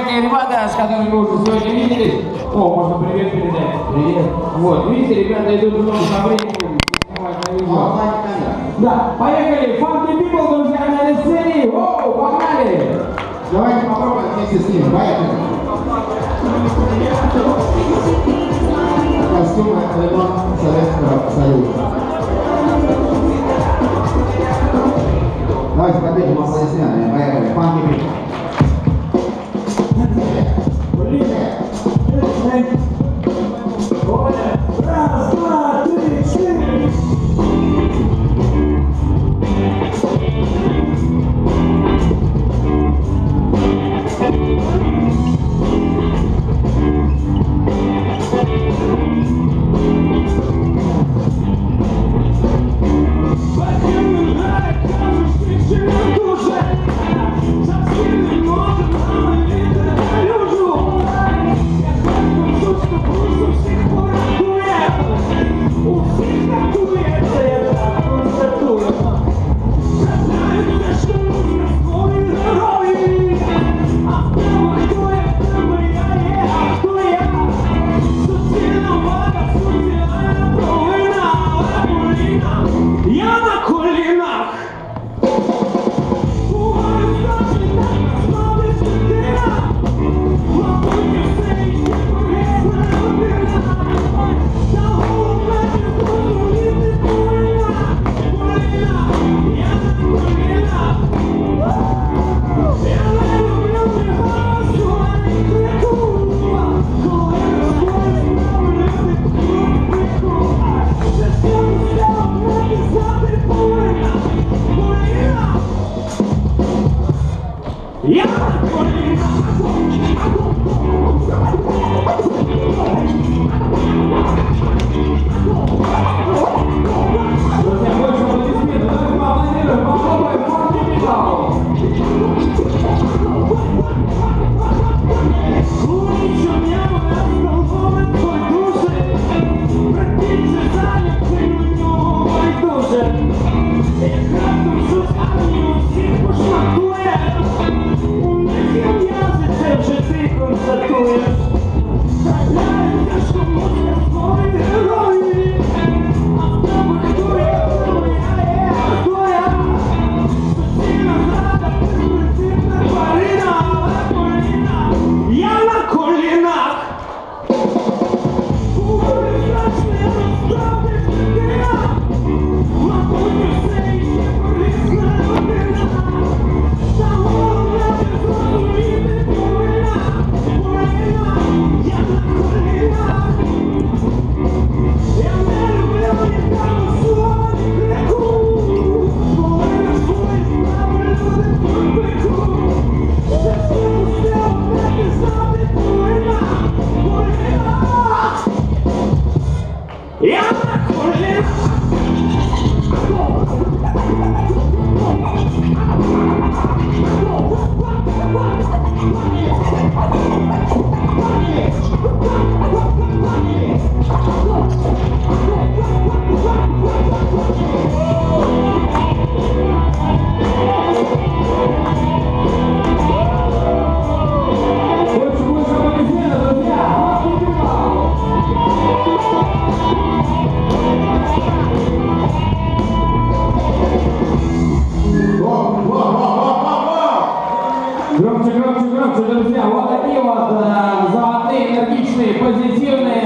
новенькие ребята, с которыми вы уже сегодня виделись. О, можно привет передать. Привет. Вот, видите, ребята идут много со временем. Да, поехали. Funky People, друзья, на сцене. О, погнали. Давайте попробуем вместе с ними. Поехали. Костюмы элемент Советского Союза. Давайте поддержим аплодисментами. Поехали. Funky People. Раз, два, три, четыре. Громче, громче, громче, друзья. Вот такие вот золотые, энергичные, позитивные